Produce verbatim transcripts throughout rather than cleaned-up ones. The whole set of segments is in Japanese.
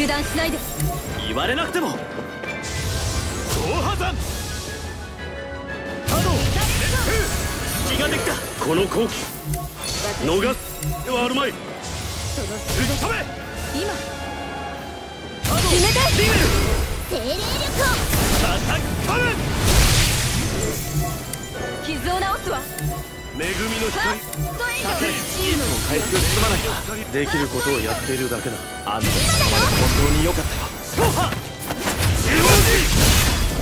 油断しないで。 言われなくても。総破山波動隙ができた。この好機逃すではあるまい。 その打ち止め今波動決めて。 リベル精霊力をアタックカメン。 傷を治すわ。 恵みのファ光ーストエイドチームの回復進まないか。できることをやっているだけだ。あんたの今だよ。 本当に良かったよ。そうは中央寺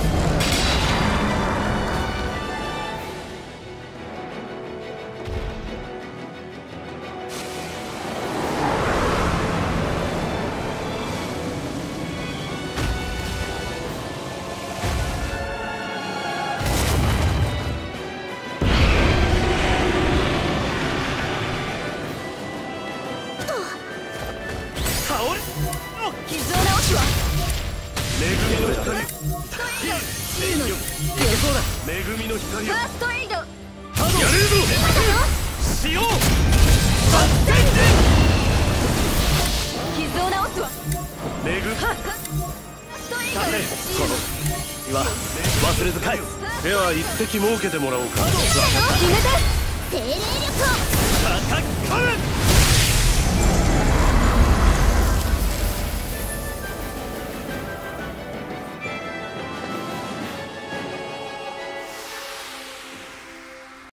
傷を治すわ。 恵みの光チームのいけそうだ。恵みの光をファーストエイドやれるぞ。 今だよ。 使用発展傷を治すわ。 時恵みファーストエイドこのチームは忘れず返す。では一席設けてもらおうか。 決めて。精霊力を